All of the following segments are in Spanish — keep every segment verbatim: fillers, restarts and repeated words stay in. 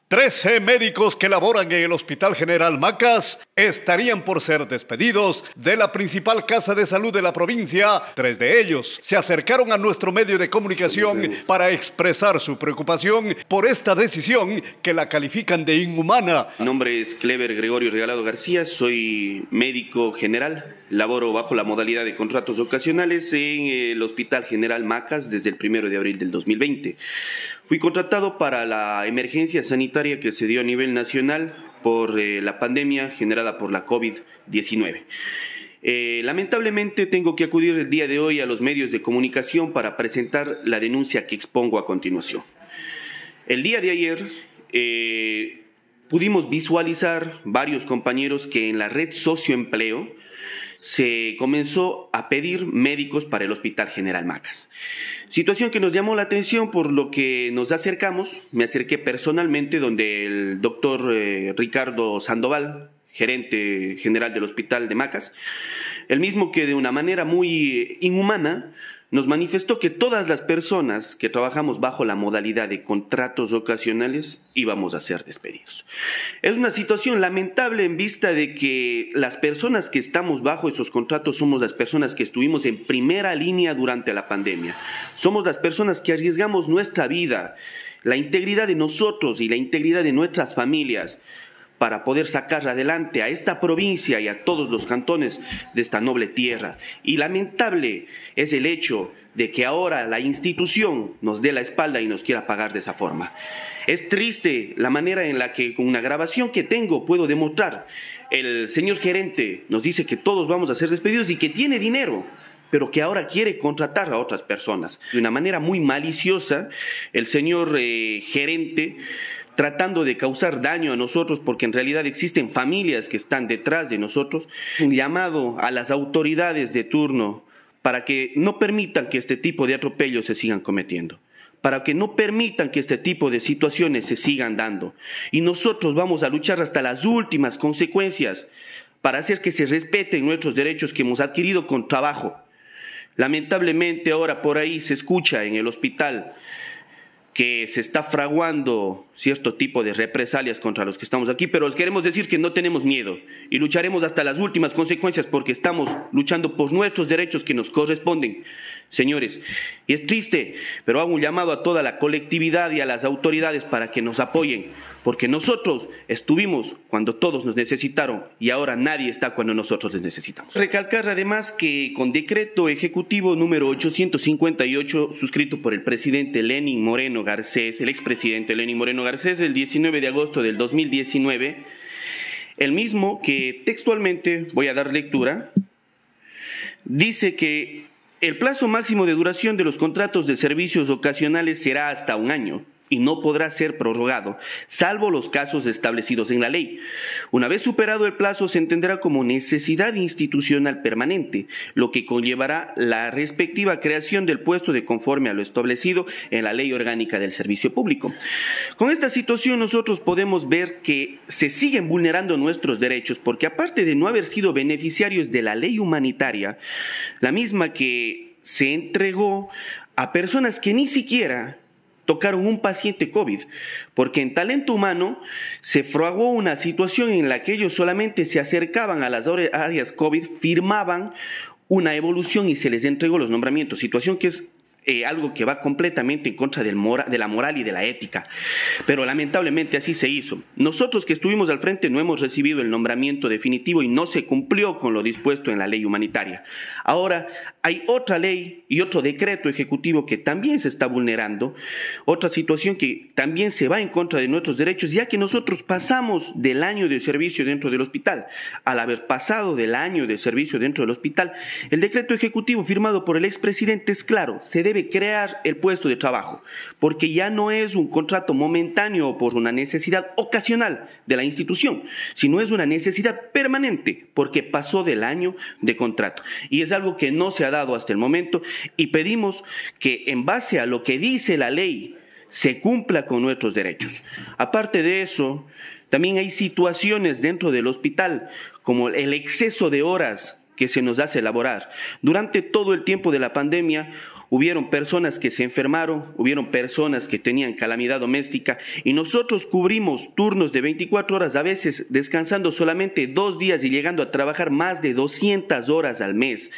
Trece médicos que laboran en el Hospital General Macas estarían por ser despedidos de la principal casa de salud de la provincia. Tres de ellos se acercaron a nuestro medio de comunicación para expresar su preocupación por esta decisión que la califican de inhumana. Mi nombre es Clever Gregorio Regalado García, soy médico general, laboro bajo la modalidad de contratos ocasionales en el Hospital General Macas desde el primero de abril del dos mil veinte. Fui contratado para la emergencia sanitaria que se dio a nivel nacional por eh, la pandemia generada por la COVID diecinueve. Eh, lamentablemente tengo que acudir el día de hoy a los medios de comunicación para presentar la denuncia que expongo a continuación. El día de ayer eh, pudimos visualizar varios compañeros que en la red Socioempleo se comenzó a pedir médicos para el Hospital General Macas. Situación que nos llamó la atención, por lo que nos acercamos, me acerqué personalmente donde el doctor eh, Ricardo Sandoval, gerente general del Hospital de Macas, el mismo que de una manera muy inhumana nos manifestó que todas las personas que trabajamos bajo la modalidad de contratos ocasionales íbamos a ser despedidos. Es una situación lamentable en vista de que las personas que estamos bajo esos contratos somos las personas que estuvimos en primera línea durante la pandemia. Somos las personas que arriesgamos nuestra vida, la integridad de nosotros y la integridad de nuestras familias para poder sacar adelante a esta provincia y a todos los cantones de esta noble tierra. Y lamentable es el hecho de que ahora la institución nos dé la espalda y nos quiera pagar de esa forma. Es triste la manera en la que con una grabación que tengo puedo demostrar. El señor gerente nos dice que todos vamos a ser despedidos y que tiene dinero, pero que ahora quiere contratar a otras personas. De una manera muy maliciosa, el señor eh, gerente, tratando de causar daño a nosotros, porque en realidad existen familias que están detrás de nosotros, un llamado a las autoridades de turno para que no permitan que este tipo de atropellos se sigan cometiendo, para que no permitan que este tipo de situaciones se sigan dando. Y nosotros vamos a luchar hasta las últimas consecuencias para hacer que se respeten nuestros derechos que hemos adquirido con trabajo. Lamentablemente ahora por ahí se escucha en el hospital que se está fraguando cierto tipo de represalias contra los que estamos aquí, pero les queremos decir que no tenemos miedo y lucharemos hasta las últimas consecuencias porque estamos luchando por nuestros derechos que nos corresponden, señores. Y es triste, pero hago un llamado a toda la colectividad y a las autoridades para que nos apoyen, porque nosotros estuvimos cuando todos nos necesitaron y ahora nadie está cuando nosotros les necesitamos. Recalcar además que con decreto ejecutivo número ochocientos cincuenta y ocho, suscrito por el presidente Lenín Moreno Garcés, el expresidente Lenín Moreno Garcés, el diecinueve de agosto del dos mil diecinueve, el mismo que textualmente voy a dar lectura, dice que el plazo máximo de duración de los contratos de servicios ocasionales será hasta un año y no podrá ser prorrogado, salvo los casos establecidos en la ley. Una vez superado el plazo, se entenderá como necesidad institucional permanente, lo que conllevará la respectiva creación del puesto de conforme a lo establecido en la Ley Orgánica del Servicio Público. Con esta situación nosotros podemos ver que se siguen vulnerando nuestros derechos, porque aparte de no haber sido beneficiarios de la ley humanitaria, la misma que se entregó a personas que ni siquiera tocaron un paciente COVID, porque en talento humano se fraguó una situación en la que ellos solamente se acercaban a las áreas COVID, firmaban una evolución y se les entregó los nombramientos, situación que es Eh, algo que va completamente en contra del mora, de la moral y de la ética, pero lamentablemente así se hizo. Nosotros que estuvimos al frente no hemos recibido el nombramiento definitivo y no se cumplió con lo dispuesto en la ley humanitaria. Ahora hay otra ley y otro decreto ejecutivo que también se está vulnerando, otra situación que también se va en contra de nuestros derechos, ya que nosotros pasamos del año de servicio dentro del hospital. Al haber pasado del año de servicio dentro del hospital, el decreto ejecutivo firmado por el expresidente es claro, se debe crear el puesto de trabajo, porque ya no es un contrato momentáneo por una necesidad ocasional de la institución, sino es una necesidad permanente, porque pasó del año de contrato. Y es algo que no se ha dado hasta el momento, y pedimos que en base a lo que dice la ley, se cumpla con nuestros derechos. Aparte de eso, también hay situaciones dentro del hospital, como el exceso de horas que se nos hace elaborar. Durante todo el tiempo de la pandemia, hubieron personas que se enfermaron, hubieron personas que tenían calamidad doméstica y nosotros cubrimos turnos de veinticuatro horas, a veces descansando solamente dos días y llegando a trabajar más de doscientas horas al mes.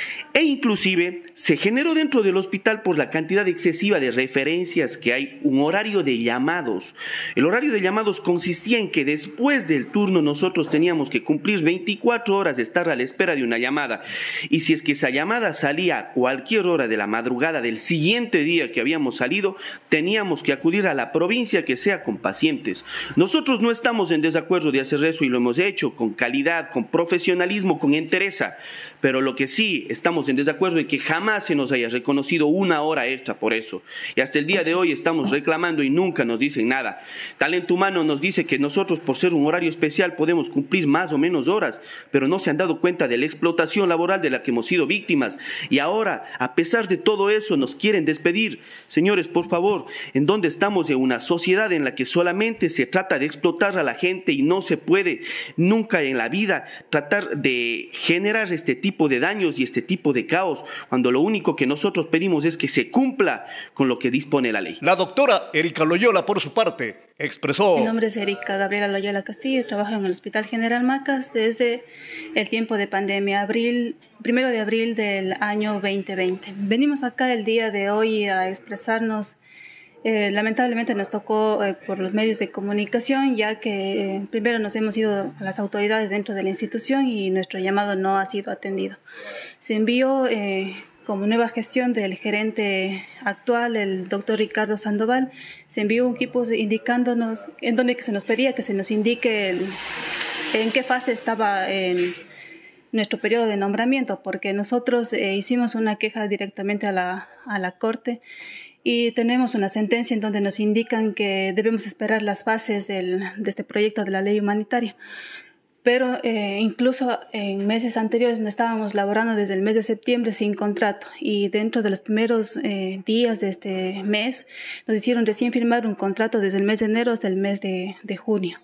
E inclusive se generó dentro del hospital por la cantidad excesiva de referencias que hay un horario de llamados. El horario de llamados consistía en que después del turno nosotros teníamos que cumplir veinticuatro horas de estar a la espera de una llamada. Y si es que esa llamada salía a cualquier hora de la madrugada del siguiente día que habíamos salido, teníamos que acudir a la provincia que sea con pacientes. Nosotros no estamos en desacuerdo de hacer eso y lo hemos hecho con calidad, con profesionalismo, con entereza. Pero lo que sí estamos en desacuerdo es que jamás se nos haya reconocido una hora extra por eso. Y hasta el día de hoy estamos reclamando y nunca nos dicen nada. Talento Humano nos dice que nosotros, por ser un horario especial, podemos cumplir más o menos horas, pero no se han dado cuenta de la explotación laboral de la que hemos sido víctimas. Y ahora, a pesar de todo eso, nos quieren despedir. Señores, por favor, ¿en dónde estamos? En una sociedad en la que solamente se trata de explotar a la gente y no se puede nunca en la vida tratar de generar este tipo de daños y este tipo de caos, cuando lo único que nosotros pedimos es que se cumpla con lo que dispone la ley. La doctora Erika Loyola, por su parte, expresó: Mi nombre es Erika Gabriela Loyola Castillo, trabajo en el Hospital General Macas desde el tiempo de pandemia, abril, primero de abril del año veinte veinte. Venimos acá el día de hoy a expresarnos. Eh, lamentablemente nos tocó eh, por los medios de comunicación, ya que eh, primero nos hemos ido a las autoridades dentro de la institución y nuestro llamado no ha sido atendido. Se envió eh, como nueva gestión del gerente actual, el doctor Ricardo Sandoval, se envió un equipo indicándonos, en donde se nos pedía que se nos indique el, en qué fase estaba el nuestro periodo de nombramiento, porque nosotros eh, hicimos una queja directamente a la, a la Corte y tenemos una sentencia en donde nos indican que debemos esperar las fases del, de este proyecto de la ley humanitaria. Pero eh, incluso en meses anteriores no estábamos laborando desde el mes de septiembre sin contrato y dentro de los primeros eh, días de este mes nos hicieron recién firmar un contrato desde el mes de enero hasta el mes de, de junio.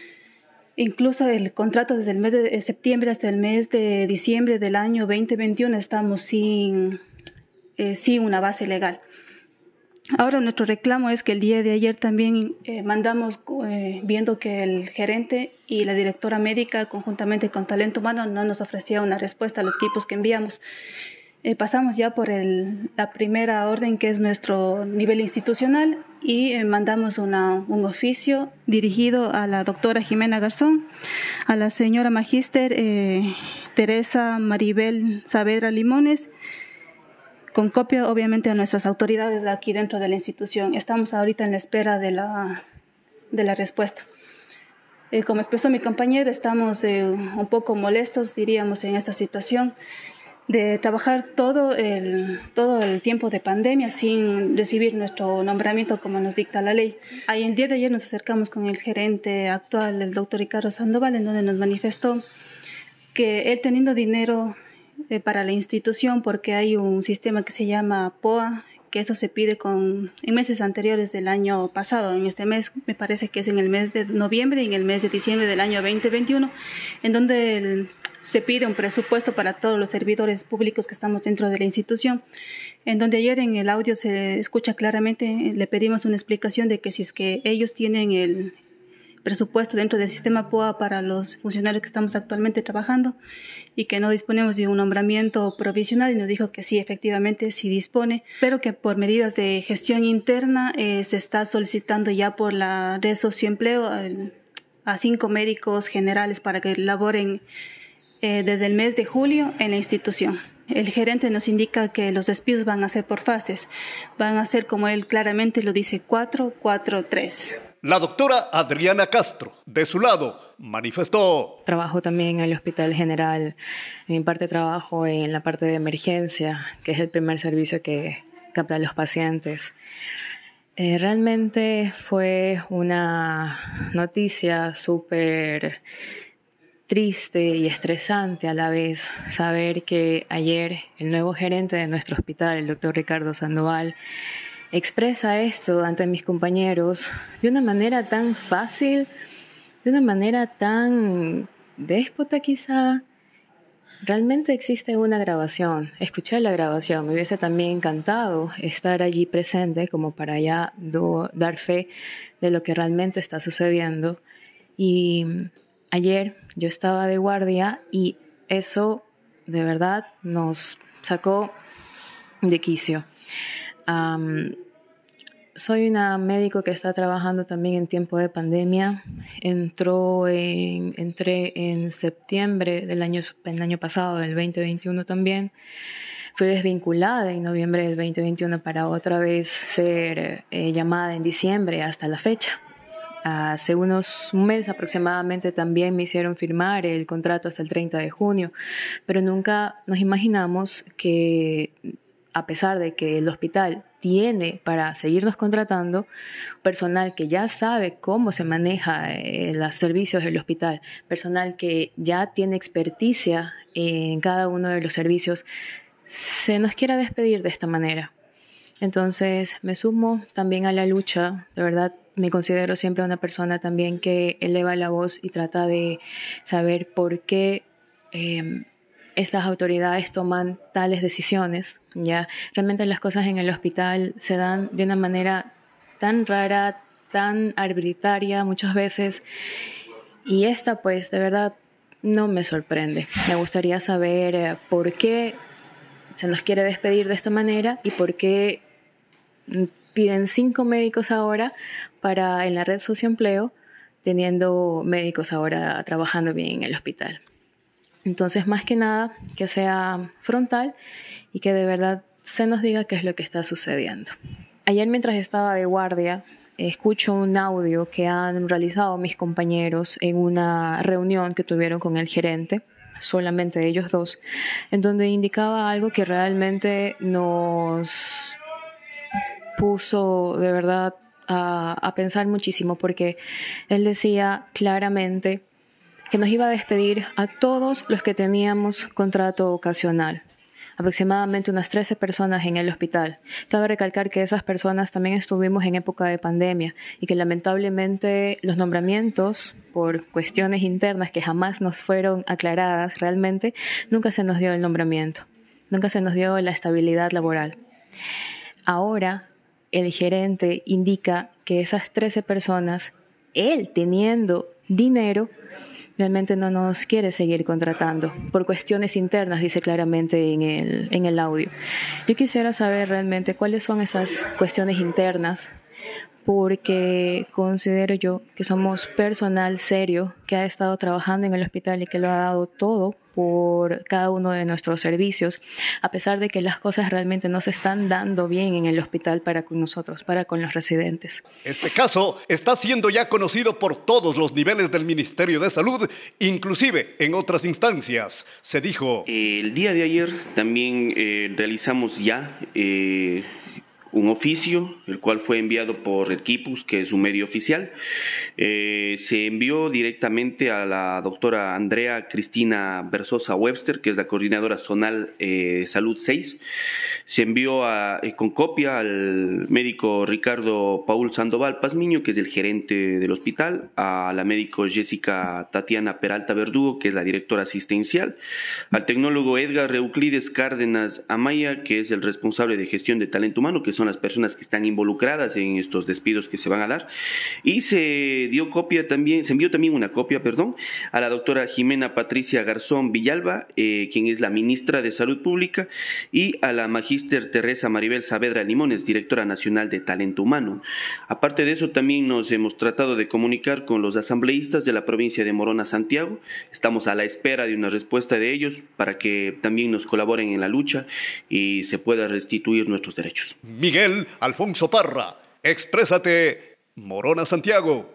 Incluso el contrato desde el mes de septiembre hasta el mes de diciembre del año veinte veintiuno estamos sin, eh, sin una base legal. Ahora nuestro reclamo es que el día de ayer también eh, mandamos, eh, viendo que el gerente y la directora médica conjuntamente con Talento Humano no nos ofrecía una respuesta a los equipos que enviamos. Eh, pasamos ya por el, la primera orden, que es nuestro nivel institucional, y eh, mandamos una, un oficio dirigido a la doctora Jimena Garzón, a la señora magíster eh, Teresa Maribel Saavedra Limones, con copia obviamente a nuestras autoridades de aquí dentro de la institución. Estamos ahorita en la espera de la, de la respuesta. Eh, como expresó mi compañero, estamos eh, un poco molestos, diríamos, en esta situación de trabajar todo el, todo el tiempo de pandemia sin recibir nuestro nombramiento como nos dicta la ley. Ahí, el día de ayer nos acercamos con el gerente actual, el doctor Ricardo Sandoval, en donde nos manifestó que él, teniendo dinero eh, para la institución, porque hay un sistema que se llama P O A, que eso se pide con, en meses anteriores del año pasado. En este mes, me parece que es en el mes de noviembre y en el mes de diciembre del año veinte veintiuno, en donde el, se pide un presupuesto para todos los servidores públicos que estamos dentro de la institución, en donde ayer en el audio se escucha claramente, le pedimos una explicación de que si es que ellos tienen el presupuesto dentro del sistema P O A para los funcionarios que estamos actualmente trabajando y que no disponemos de un nombramiento provisional, y nos dijo que sí, efectivamente sí dispone, pero que por medidas de gestión interna eh, se está solicitando ya por la red socioempleo el, a cinco médicos generales para que laboren eh, desde el mes de julio en la institución. El gerente nos indica que los despidos van a ser por fases, van a ser, como él claramente lo dice, cuatro, cuatro, tres. La doctora Adriana Castro, de su lado, manifestó: Trabajo también en el Hospital General. En mi parte trabajo en la parte de emergencia, que es el primer servicio que capta a los pacientes. Eh, realmente fue una noticia súper triste y estresante a la vez saber que ayer el nuevo gerente de nuestro hospital, el doctor Ricardo Sandoval, expresa esto ante mis compañeros de una manera tan fácil, de una manera tan déspota quizá, Realmente existe una grabación. Escuché la grabación. Me hubiese también encantado estar allí presente como para ya do, dar fe de lo que realmente está sucediendo. Y ayer yo estaba de guardia y eso de verdad nos sacó de quicio. Um, Soy una médico que está trabajando también en tiempo de pandemia. Entró en, entré en septiembre del año, el año pasado, del veinte veintiuno también. Fui desvinculada en noviembre del veinte veintiuno para otra vez ser eh, llamada en diciembre hasta la fecha. Hace unos un mes aproximadamente también me hicieron firmar el contrato hasta el treinta de junio, pero nunca nos imaginamos que, a pesar de que el hospital tiene para seguirnos contratando personal que ya sabe cómo se maneja eh, los servicios del hospital, personal que ya tiene experticia en cada uno de los servicios, se nos quiera despedir de esta manera. Entonces me sumo también a la lucha. De verdad me considero siempre una persona también que eleva la voz y trata de saber por qué eh, estas autoridades toman tales decisiones. Ya realmente las cosas en el hospital se dan de una manera tan rara, tan arbitraria muchas veces, y esta pues de verdad no me sorprende. Me gustaría saber eh, por qué se nos quiere despedir de esta manera y por qué piden cinco médicos ahora para en la red socioempleo, teniendo médicos ahora trabajando bien en el hospital. Entonces, más que nada, que sea frontal y que de verdad se nos diga qué es lo que está sucediendo. Ayer, mientras estaba de guardia, escucho un audio que han realizado mis compañeros en una reunión que tuvieron con el gerente, solamente ellos dos, en donde indicaba algo que realmente nos puso de verdad a, a pensar muchísimo, porque él decía claramente que nos iba a despedir a todos los que teníamos contrato ocasional, aproximadamente unas trece personas en el hospital. Cabe recalcar que esas personas también estuvimos en época de pandemia y que lamentablemente los nombramientos por cuestiones internas que jamás nos fueron aclaradas realmente, nunca se nos dio el nombramiento, nunca se nos dio la estabilidad laboral. Ahora el gerente indica que esas trece personas, él teniendo dinero, realmente no nos quiere seguir contratando por cuestiones internas, dice claramente en el, en el audio. Yo quisiera saber realmente cuáles son esas cuestiones internas, porque considero yo que somos personal serio que ha estado trabajando en el hospital y que lo ha dado todo por cada uno de nuestros servicios, a pesar de que las cosas realmente no se están dando bien en el hospital para con nosotros, para con los residentes. Este caso está siendo ya conocido por todos los niveles del Ministerio de Salud, inclusive en otras instancias. Se dijo... El día de ayer también eh, realizamos ya... Eh, un oficio, el cual fue enviado por Redquipus, que es un medio oficial. Eh, se envió directamente a la doctora Andrea Cristina Berzosa Webster, que es la coordinadora zonal eh, de Salud seis. Se envió a, eh, con copia al médico Ricardo Paul Sandoval Pazmiño, que es el gerente del hospital, a la médico Jessica Tatiana Peralta Verdugo, que es la directora asistencial, al tecnólogo Edgar Euclides Cárdenas Amaya, que es el responsable de gestión de talento humano, que son las personas que están involucradas en estos despidos que se van a dar, y se dio copia también, se envió también una copia, perdón, a la doctora Jimena Patricia Garzón Villalba, eh, quien es la ministra de Salud Pública, y a la magíster Teresa Maribel Saavedra Limones, directora nacional de talento humano. Aparte de eso, también nos hemos tratado de comunicar con los asambleístas de la provincia de Morona Santiago. Estamos a la espera de una respuesta de ellos para que también nos colaboren en la lucha y se pueda restituir nuestros derechos. Miguel Alfonso Parra, exprésate, Morona Santiago.